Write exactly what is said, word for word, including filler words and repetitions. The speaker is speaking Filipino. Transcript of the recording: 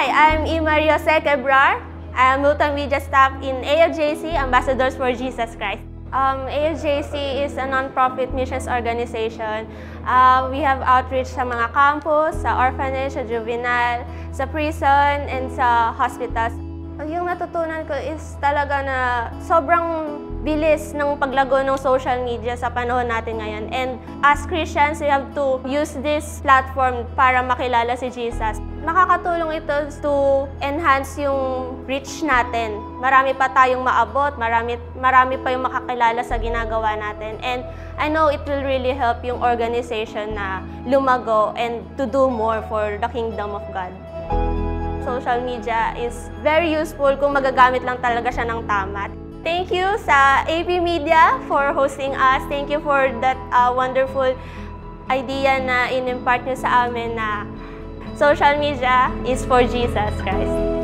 Hi, I'm Imario Sekebrar. I'm multimedia staff in A F J C, Ambassadors for Jesus Christ. Um, A F J C is a non-profit missions organization. Uh, we have outreach sa mga campus, sa orphanage, sa juvenile, sa prison, and sa hospitals. Yung natutunan ko is talaga na sobrang bilis ng paglago ng social media sa panahon natin ngayon. And as Christians, we have to use this platform para makilala si Jesus. Nakakatulong ito to enhance yung reach natin. Marami pa tayong maabot, marami, marami pa yung makakilala sa ginagawa natin. And I know it will really help yung organization na lumago and to do more for the kingdom of God. Social media is very useful kung magagamit lang talaga siya ng tama. Thank you sa A P Media for hosting us. Thank you for that uh, wonderful idea na in-impart nyo sa amin na social media is for Jesus Christ.